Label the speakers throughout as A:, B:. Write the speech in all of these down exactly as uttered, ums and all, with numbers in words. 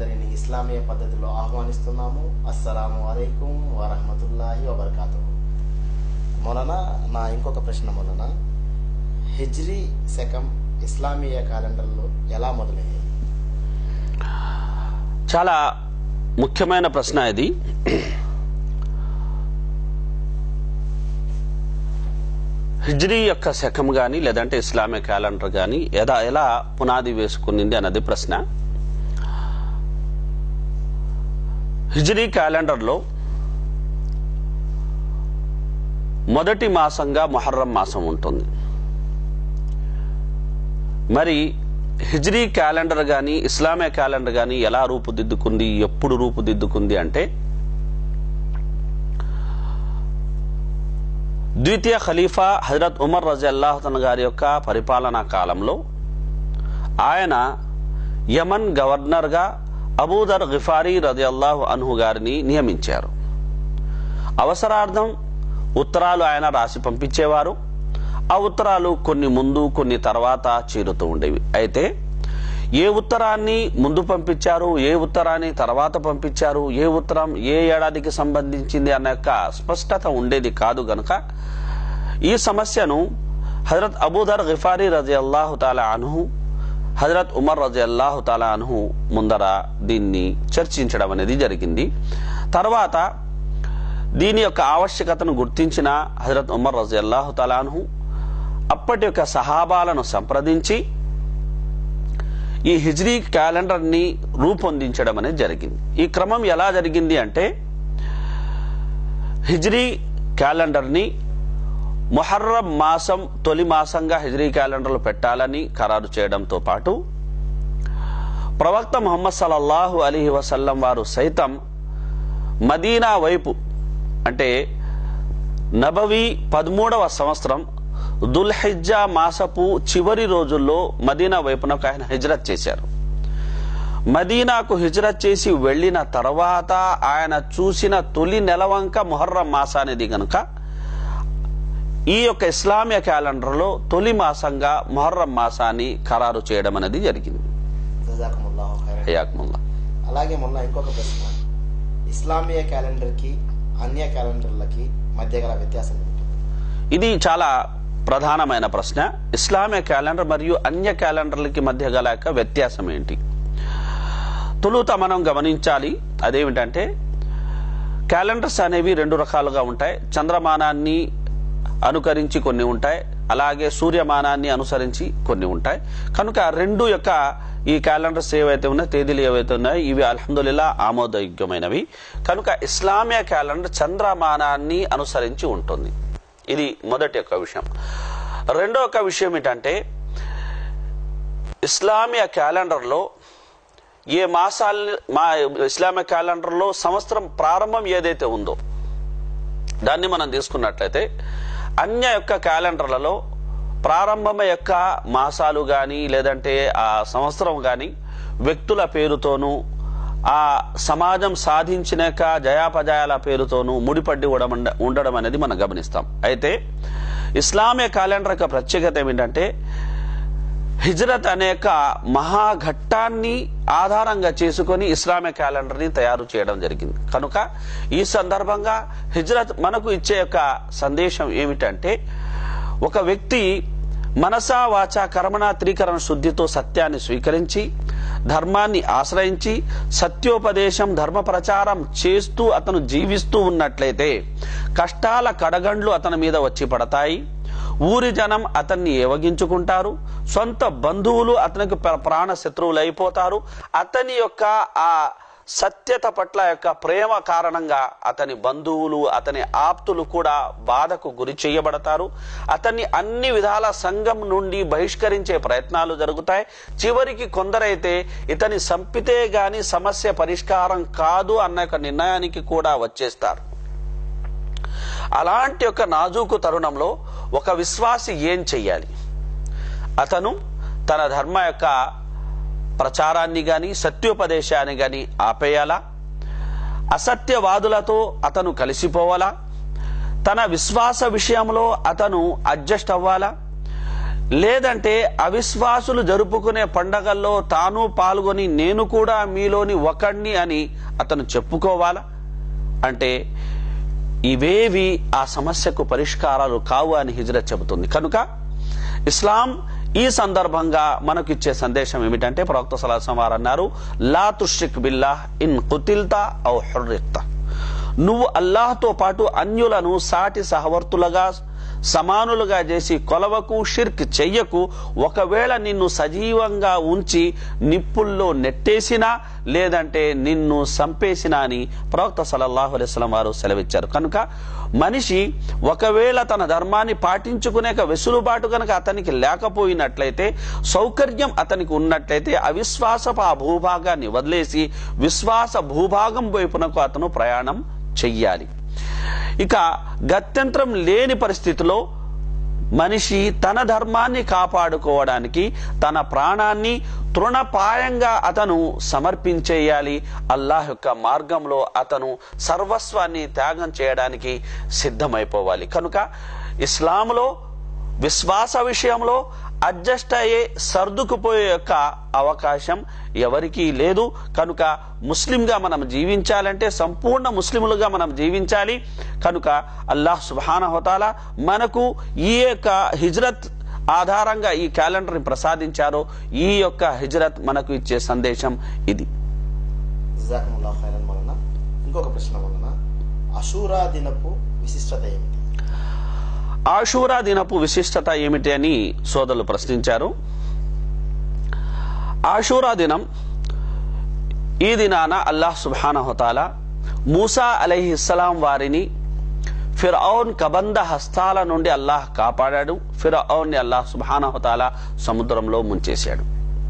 A: అందరినీ ఇస్లామీయ పద్ధతిలో ఆహ్వానిస్తున్నాము. అస్సలాము అలైకుం వరహ్మతుల్లాహి వబర్కాతుహు. మొలనా నా ఇంకొక ప్రశ్న మొలనా, హిజ్రీ శకం ఇస్లామీయ క్యాలెండర్లో ఎలా మొదలయ్యాయి?
B: చాలా ముఖ్యమైన ప్రశ్న ఇది. హిజ్రీ యొక్క శకం కానీ లేదంటే ఇస్లామియ క్యాలెండర్ కానీ ఎలా ఎలా పునాది వేసుకునింది అన్నది ప్రశ్న. హిజ్రీ క్యాలెండర్లో మొదటి మాసంగా ముహర్రం మాసం ఉంటుంది. మరి హిజ్రీ క్యాలెండర్ కానీ ఇస్లామియ క్యాలెండర్ కానీ ఎలా రూపుదిద్దుకుంది, ఎప్పుడు రూపుదిద్దుకుంది అంటే ద్వితీయ ఖలీఫా హజరత్ ఉమర్ రజల్లాహు తఆలా గారి యొక్క పరిపాలనా కాలంలో ఆయన యమన్ గవర్నర్గా అబూదర్ గిఫారీ రజల్లాహు అన్హు గారిని నియమించారు. అవసరార్థం ఉత్తరాలు ఆయన రాసి పంపించేవారు. ఆ ఉత్తరాలు కొన్ని ముందు కొన్ని తర్వాత చేరుతూ ఉండేవి. అయితే ఏ ఉత్తరాన్ని ముందు పంపించారు, ఏ ఉత్తరాన్ని తర్వాత పంపించారు, ఏ ఉత్తరం ఏ ఏడాదికి సంబంధించింది అన్న యొక్క స్పష్టత ఉండేది కాదు గనుక ఈ సమస్యను హజరత్ అబూదర్ గిఫారీ రజల్లాహు తఆలా అన్హు, హజరత్ ఉమర్ రజల్లాహు తఆలా అన్హు ముందర దీన్ని చర్చించడం అనేది జరిగింది. తర్వాత దీని యొక్క ఆవశ్యకతను గుర్తించిన హజరత్ ఉమర్ రజల్లాహు తఆలా అన్హు అప్పటి యొక్క సహాబాలను సంప్రదించి ఈ హిజ్రీ క్యాలెండర్ ని రూపొందించడం అనేది జరిగింది. ఈ క్రమం ఎలా జరిగింది అంటే హిజ్రీ క్యాలెండర్ ని ముహర్రం మాసం తొలి మాసంగా హిజ్రీ క్యాలెండర్లో పెట్టాలని ఖరారు చేయడంతో పాటు ప్రవక్త ముహమ్మద్ సల్లల్లాహు అలైహి వసల్లం వారు సైతం మదీనా వైపు అంటే నబవి పదమూడవ సంవత్సరం దుల్హిజ్జా మాసపు చివరి రోజుల్లో మదీనా వైపునకు ఆయన హిజ్రత్ చేశారు. మదీనాకు హిజ్రత్ చేసి వెళ్లిన తర్వాత ఆయన చూసిన తొలి నెలవంక ముహర్రం మాసానిది గనుక ఈ యొక్క ఇస్లామియ క్యాలెండర్లో తొలి మాసంగా ముహర్రం మాసాన్ని ఖరారు చేయడం అనేది జరిగింది.
A: అలాగే మొన్న ఇంకొక ప్రశ్న, ఇస్లామియ క్యాలెండర్ కి అన్య క్యాలెండర్లకి మధ్య గల వ్యత్యాసం ఏంటి?
B: ఇది చాలా ప్రధానమైన ప్రశ్న. ఇస్లామియ క్యాలెండర్ మరియు అన్య క్యాలెండర్లకి మధ్య గల వ్యత్యాసం ఏంటి? తొలుత మనం గమనించాలి, అదేమిటంటే క్యాలెండర్స్ అనేవి రెండు రకాలుగా ఉంటాయి. చంద్రమానాన్ని అనుకరించి కొన్ని ఉంటాయి, అలాగే సూర్యమానాన్ని అనుసరించి కొన్ని ఉంటాయి. కనుక రెండు యొక్క ఈ క్యాలెండర్స్ ఏవైతే ఉన్నాయో, తేదీలు ఏవైతే ఉన్నాయో ఇవి అల్హమ్దులిల్లా ఆమోదయోగ్యమైనవి. కనుక ఇస్లామియ క్యాలెండర్ చంద్రమానాన్ని అనుసరించి ఉంటుంది. ఇది మొదటి యొక్క విషయం. రెండో ఒక విషయం ఏంటంటే ఇస్లామియ క్యాలెండర్లో ఏ మాసాలని మా ఇస్లామియ క్యాలెండర్లో సంవత్సరం ప్రారంభం ఏదైతే ఉందో దాన్ని మనం తీసుకున్నట్లయితే అన్య యొక్క క్యాలెండర్లలో ప్రారంభం యొక్క మాసాలు కానీ లేదంటే ఆ సంవత్సరం కానీ వ్యక్తుల పేరుతోనూ ఆ సమాజం సాధించిన జయాపజయాల పేరుతోనూ ముడిపడి ఉండడం అనేది మనం గమనిస్తాం. అయితే ఇస్లామియ క్యాలెండర్ యొక్క ప్రత్యేకత ఏమిటంటే హిజ్రత్ అనేక మహాఘట్టాన్ని ఆధారంగా చేసుకొని ఇస్లామియ క్యాలెండర్ ని తయారు చేయడం జరిగింది. కనుక ఈ సందర్భంగా హిజ్రత్ మనకు ఇచ్చే యొక్క సందేశం ఏమిటంటే ఒక వ్యక్తి మనసా వాచా కర్మణ త్రికరణ శుద్ధితో సత్యాన్ని స్వీకరించి ధర్మాన్ని ఆశ్రయించి సత్యోపదేశం ధర్మ ప్రచారం చేస్తూ అతను జీవిస్తూ ఉన్నట్లయితే కష్టాల కడగండ్లు అతని మీద వచ్చి పడతాయి. ఊరి జనం అతన్ని ఏవగించుకుంటారు, సొంత బంధువులు అతనికి ప్రాణ శత్రువులు అయిపోతారు. అతని యొక్క ఆ సత్యత పట్ల యొక్క ప్రేమ కారణంగా అతని బంధువులు అతని ఆప్తులు కూడా బాధకు గురి చేయబడతారు. అతన్ని అన్ని విధాల సంఘం నుండి బహిష్కరించే ప్రయత్నాలు జరుగుతాయి. చివరికి కొందరైతే ఇతని సంపితే గాని సమస్య పరిష్కారం కాదు అన్న ఒక నిర్ణయానికి కూడా వచ్చేస్తారు. అలాంటి ఒక నాజూకు తరుణంలో ఒక విశ్వాసి ఏం చెయ్యాలి? అతను తన ధర్మ యొక్క ప్రచారాన్ని గాని సత్యోపదేశాన్ని గాని ఆపేయాలా? అసత్యవాదులతో అతను కలిసిపోవాలా? తన విశ్వాస విషయంలో అతను అడ్జస్ట్ అవ్వాలా? లేదంటే అవిశ్వాసులు జరుపుకునే పండగల్లో తాను పాల్గొని నేను కూడా మీలోని ఒకడిని అని అతను చెప్పుకోవాలా అంటే ఇవేవి ఆ సమస్యకు పరిష్కారాలు కావు అని హిజ్రత్ చెబుతుంది. కనుక ఇస్లాం ఈ సందర్భంగా మనకు ఇచ్చే సందేశం ఏమిటంటే ప్రవక్త సల్లల్లాహు అలైహి వసల్లం వారు అన్నారు, లా తుష్రిక్ బిల్లాహ్ ఇన్ కుతిల్తా ఔ హుర్రిక్తా. నువ్వు అల్లాహ్తో పాటు అన్యులను సాటి సహవర్తులుగా సమానులుగా చేసి కొలవకు, షిర్క్ చెయ్యకు. ఒకవేళ నిన్ను సజీవంగా ఉంచి నిప్పుల్లో నెట్టేసినా లేదంటే నిన్ను సంపేసినా అని ప్రవక్త సల్లల్లాహు అలైహి వసల్లం వారు సెలవిచ్చారు. కనుక మనిషి ఒకవేళ తన ధర్మాన్ని పాటించుకునేక వెసులుబాటు కనుక అతనికి లేకపోయినట్లయితే, సౌకర్యం అతనికి ఉన్నట్లయితే అవిశ్వాసపు ఆ భూభాగాన్ని వదిలేసి విశ్వాస భూభాగం వైపునకు అతను ప్రయాణం చెయ్యాలి. ఇక గత్యంతరం లేని పరిస్థితిలో మనిషి తన ధర్మాన్ని కాపాడుకోవడానికి తన ప్రాణాన్ని తృణపాయంగా అతను సమర్పించేయాలి. అల్లాహ్ యొక్క మార్గంలో అతను సర్వస్వాన్ని త్యాగం చేయడానికి సిద్ధమైపోవాలి. కనుక ఇస్లాంలో విశ్వాస విషయంలో అడ్జస్ట్ అయ్యే సర్దుకుపోయే యొక్క అవకాశం ఎవరికీ లేదు. కనుక ముస్లింగా మనం జీవించాలంటే సంపూర్ణ ముస్లిములుగా మనం జీవించాలి. కనుక అల్లాహ్ సుబ్హానహు వ తఆలా మనకు ఈ యొక్క హిజ్రత్ ఆధారంగా ఈ క్యాలెండర్ ని ప్రసాదించారో ఈ యొక్క హిజ్రత్ మనకు ఇచ్చే సందేశం ఇది.
A: జజాకుముల్లాహు ఖైరన్ మౌలానా. ఇంకొక ప్రశ్న మౌలానా, అషూరా దినపు విశిష్టత ఏమిటి?
B: ఆషూరా దినపు విశిష్టత ఏమిటి అని సోదరులు ప్రశ్నించారు. ఆషూరా దినం, ఈ దినాన అల్లాహ్ సుబ్హానహు వ తఆలా మూసా అలైహిస్సలాం వారిని ఫిర్ఔన్ కబంధ హస్తాల నుండి అల్లాహ్ కాపాడాడు. ఫిర్ఔన్ ని అల్లాహ్ సుబ్హానహు వ తఆలా సముద్రంలో ముంచేశాడు.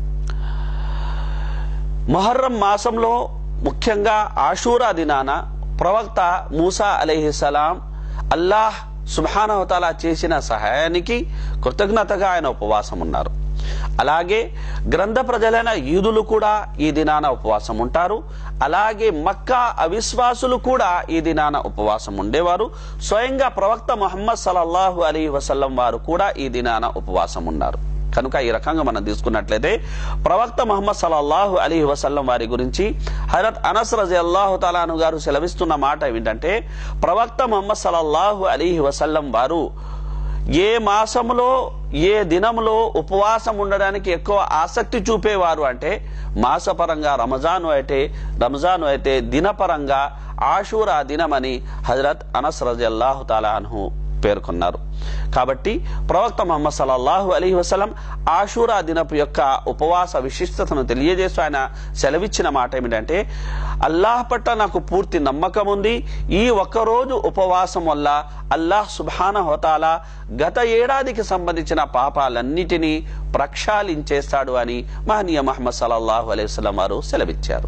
B: ముహర్రం మాసంలో ముఖ్యంగా ఆషూరా దినాన ప్రవక్త మూసా అలైహిస్సలాం అల్లాహ్ సుబ్హానహు వ తఆలా చేసిన సహాయానికి కృతజ్ఞతగా ఆయన ఉపవాసం ఉన్నారు. అలాగే గ్రంథ ప్రజలైన యూదులు కూడా ఈ దినాన ఉపవాసం ఉంటారు. అలాగే మక్కా అవిశ్వాసులు కూడా ఈ దినాన ఉపవాసం ఉండేవారు. స్వయంగా ప్రవక్త ముహమ్మద్ సల్లల్లాహు అలైహి వసల్లం వారు కూడా ఈ దినాన ఉపవాసం ఉన్నారు. కనుక ఈ రకంగా మనం తీసుకున్నట్లయితే ప్రవక్త ముహమ్మద్ సల్లల్లాహు అలైహి వసల్లం వారి గురించి హజరత్ అనస్ రజియల్లాహు తఆలా అన్హు గారు సెలవిస్తున్న మాట ఏమిటంటే, ప్రవక్త ముహమ్మద్ సల్లల్లాహు అలైహి వసల్లం వారు ఏ మాసంలో ఏ దినంలో ఉపవాసం ఉండడానికి ఎక్కువ ఆసక్తి చూపేవారు అంటే మాసపరంగా రమజాను అయితే రంజాను అయితే దినపరంగా ఆషూరా దినమని హజరత్ అనస్ రజియల్లాహు తఆలా అన్హు పేర్కొన్నారు. కాబట్టి ప్రవక్త ముహమ్మద్ సల్లల్లాహు అలైహి వసల్లం ఆషూరా దినపు యొక్క ఉపవాస విశిష్టతను తెలియజేస్తూ ఆయన సెలవిచ్చిన మాట ఏమిటంటే, అల్లాహ్ పట్ల నాకు పూర్తి నమ్మకం ఉంది. ఈ ఒక్కరోజు ఉపవాసం వల్ల అల్లాహ్ సుబ్హానహు వ తఆలా గత ఏడాదికి సంబంధించిన పాపాలన్నిటినీ ప్రక్షాళించేస్తాడు అని మహనీయ ముహమ్మద్ సల్లల్లాహు అలైహి వసల్లం వారు సెలవిచ్చారు.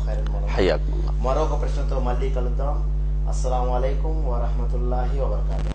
A: మరొక ప్రశ్నతో మళ్ళీ కలుద్దాం. అస్సలాము అలైకుం వరహ్మతుల్లాహి వబరకాతుహు.